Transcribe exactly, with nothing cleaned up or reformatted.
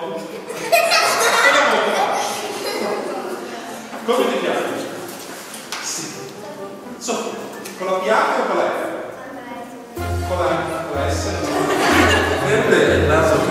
molto facile. Come ti chiami? Sì. Sofia. Con la P H o con la F? Con la, con la S? È bella, Sofia.